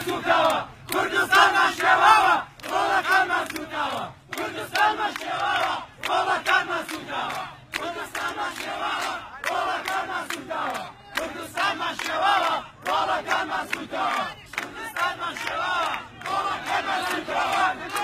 sutava, Kurdistan maşevava, Volakan masutava, Kurdistan maşevava, Volakan masutava, Kurdistan maşevava, Volakan masutava, Kurdistan maşevava, Volakan masutava, Kurdistan maşevava, Volakan masutava.